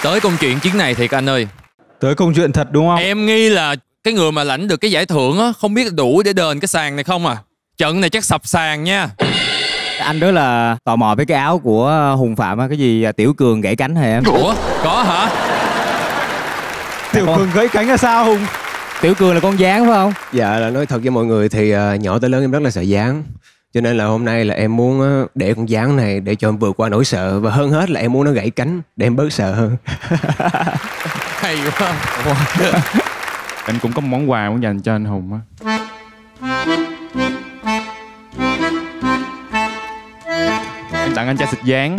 Tới câu chuyện chuyến này thiệt anh ơi. Tới câu chuyện thật đúng không? Em nghi là cái người mà lãnh được cái giải thưởng á không biết đủ để đền cái sàn này không à. Trận này chắc sập sàn nha. Anh rất là tò mò với cái áo của Hùng Phạm á, cái gì Tiểu Cường gãy cánh hả em? Ủa, có hả? Tiểu Cường gãy cánh là sao Hùng? Tiểu Cường là con gián phải không? Dạ, là nói thật với mọi người thì nhỏ tới lớn em rất là sợ gián. Cho nên là hôm nay là em muốn để con gián này để cho em vượt qua nỗi sợ. Và hơn hết là em muốn nó gãy cánh để em bớt sợ hơn. Hay quá. Em cũng có một món quà muốn dành cho anh Hùng á. Em tặng anh chai xịt dán.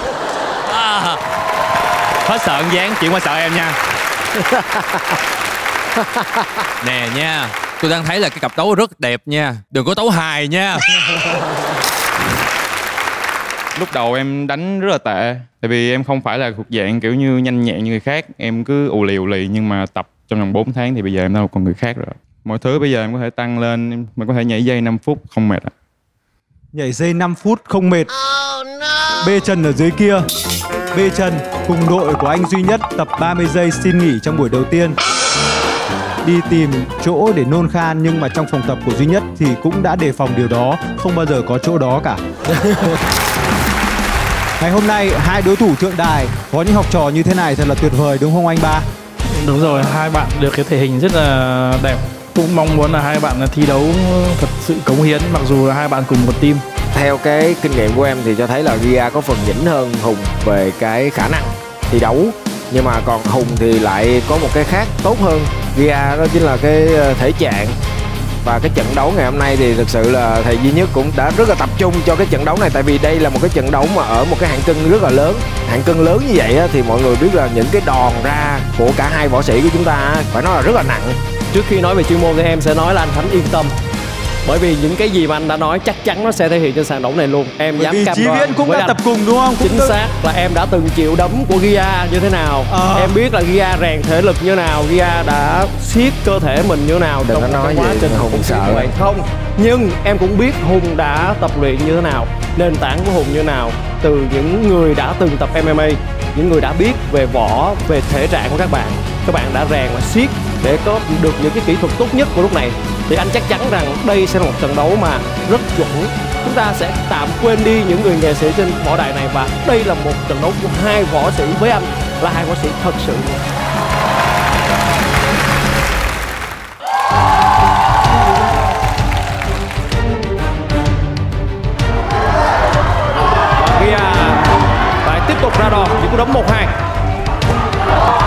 Hết sợ anh dán, chuyển qua sợ em nha. Nè nha, tôi đang thấy là cái cặp đấu rất đẹp nha. Đừng có đấu hài nha. Lúc đầu em đánh rất là tệ. Tại vì em không phải là thuộc dạng kiểu như nhanh nhẹn như người khác. Em cứ ù lì. Nhưng mà tập trong vòng 4 tháng thì bây giờ em đã là con người khác rồi. Mọi thứ bây giờ em có thể tăng lên. Em có thể nhảy dây 5 phút không mệt. Nhảy dây 5 phút không mệt. Bê Trần ở dưới kia. Bê Trần cùng đội của anh Duy Nhất tập 30 giây xin nghỉ trong buổi đầu tiên. Đi tìm chỗ để nôn khan nhưng mà trong phòng tập của Duy Nhất thì cũng đã đề phòng điều đó. Không bao giờ có chỗ đó cả. Ngày hôm nay hai đối thủ thượng đài có những học trò như thế này thật là tuyệt vời đúng không anh Ba? Đúng rồi, hai bạn được cái thể hình rất là đẹp. Cũng mong muốn là hai bạn thi đấu thật sự cống hiến mặc dù là hai bạn cùng một team. Theo cái kinh nghiệm của em thì cho thấy là Gia có phần nhỉnh hơn Hùng về cái khả năng thi đấu. Nhưng mà còn Hùng thì lại có một cái khác tốt hơn Gia, đó chính là cái thể trạng. Và cái trận đấu ngày hôm nay thì thực sự là thầy Duy Nhất cũng đã rất là tập trung cho cái trận đấu này. Tại vì đây là một cái trận đấu mà ở một cái hạng cân rất là lớn. Hạng cân lớn như vậy thì mọi người biết là những cái đòn ra của cả hai võ sĩ của chúng ta phải nói là rất là nặng. Trước khi nói về chuyên môn thì em sẽ nói là anh Khánh yên tâm. Bởi vì những cái gì mà anh đã nói chắc chắn nó sẽ thể hiện trên sàn đấu này luôn. Em dám cam đoan. Chí Viễn cũng đã tập cùng đúng không? Chính xác là em đã từng chịu đấm của Gia như thế nào. Em biết là Gia rèn thể lực như nào, Gia đã siết cơ thể mình như nào. Đừng có nói quá trình Hùng sợ vậy không. Nhưng em cũng biết Hùng đã tập luyện như thế nào, nền tảng của Hùng như nào, từ những người đã từng tập MMA, những người đã biết về võ, về thể trạng của các bạn. Các bạn đã rèn và siết để có được những cái kỹ thuật tốt nhất của lúc này. Thì anh chắc chắn rằng đây sẽ là một trận đấu mà rất chuẩn. Chúng ta sẽ tạm quên đi những người nghệ sĩ trên võ đài này và đây là một trận đấu của hai võ sĩ với anh là hai võ sĩ thật sự. Gia phải tiếp tục ra đòn những cú đấm 1-2.